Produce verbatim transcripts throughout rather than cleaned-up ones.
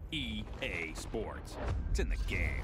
E A Sports. It's in the game.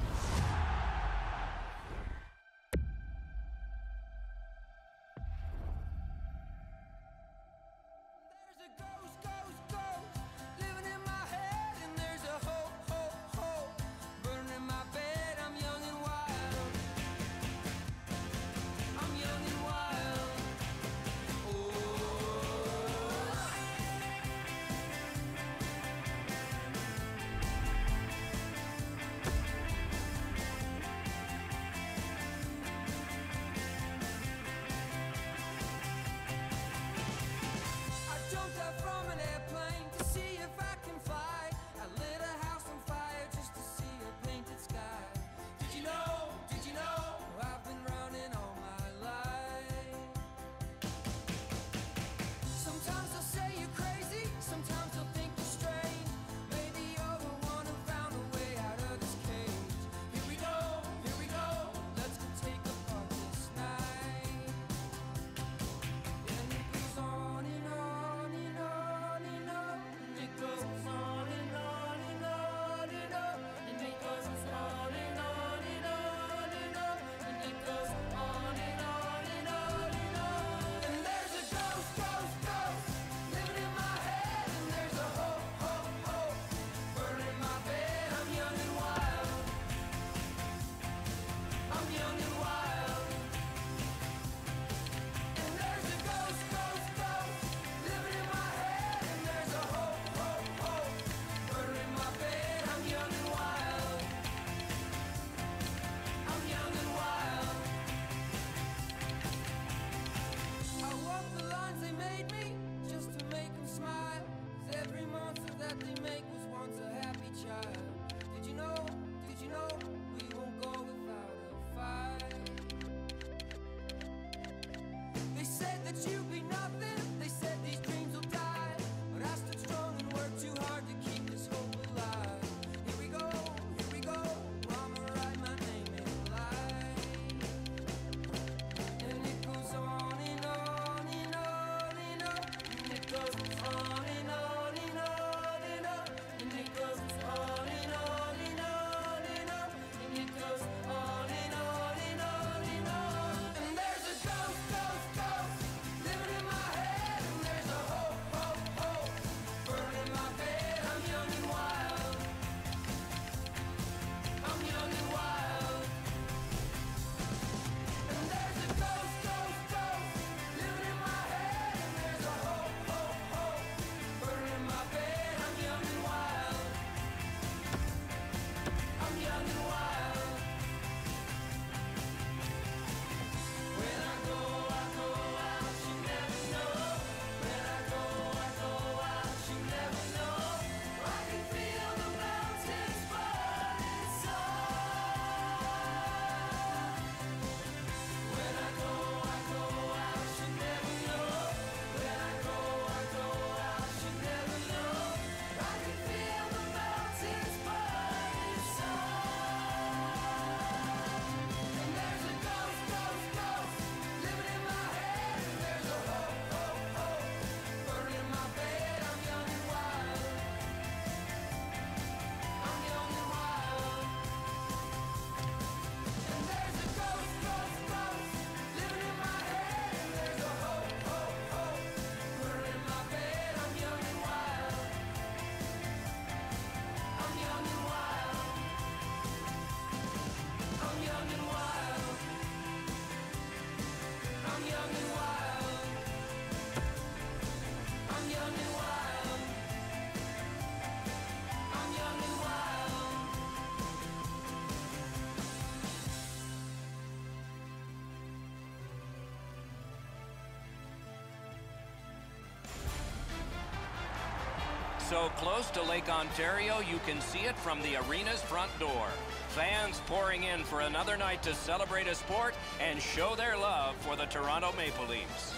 So close to Lake Ontario, you can see it from the arena's front door. Fans pouring in for another night to celebrate a sport and show their love for the Toronto Maple Leafs.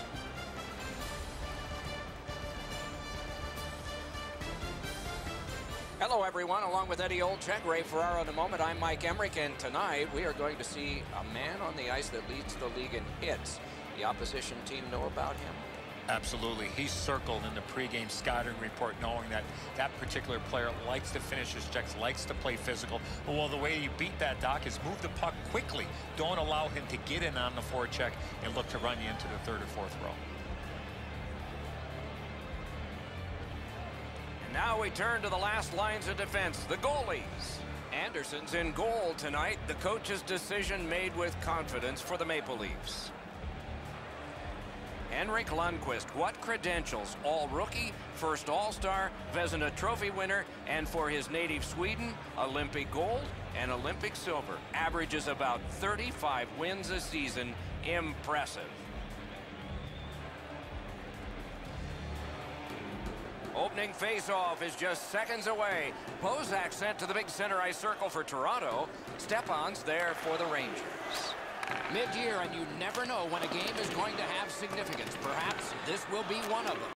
Hello, everyone. Along with Eddie Olczyk, Ray Ferraro in a moment, I'm Mike Emrick, and tonight we are going to see a man on the ice that leads the league in hits. The opposition team know about him. Absolutely. He's circled in the pregame scouting report knowing that that particular player likes to finish his checks, likes to play physical. Well, the way you beat that, Doc, is move the puck quickly. Don't allow him to get in on the forecheck and look to run you into the third or fourth row. And now we turn to the last lines of defense, the goalies. Anderson's in goal tonight. The coach's decision made with confidence for the Maple Leafs. Henrik Lundqvist, what credentials? All-rookie, first All-Star, Vezina Trophy winner, and for his native Sweden, Olympic gold and Olympic silver. Averages about thirty-five wins a season. Impressive. Opening face-off is just seconds away. Bozak sent to the big center ice circle for Toronto. Stepan's there for the Rangers. Mid-year, and you never know when a game is going to have significance. Perhaps this will be one of them.